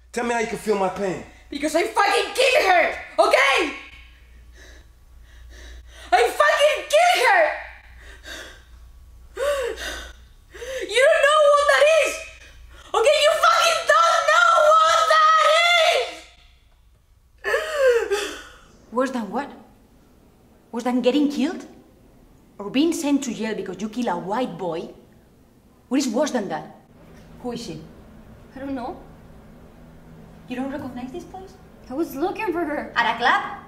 Tell me how you can feel my pain. Because I fucking killed her, okay? I fucking killed her! You don't know what that is! Okay, you fucking don't know what that is! Worse than what? Worse than getting killed? Or being sent to jail because you kill a white boy? What is worse than that? Who is she? I don't know. You don't recognize this place? I was looking for her. At a club?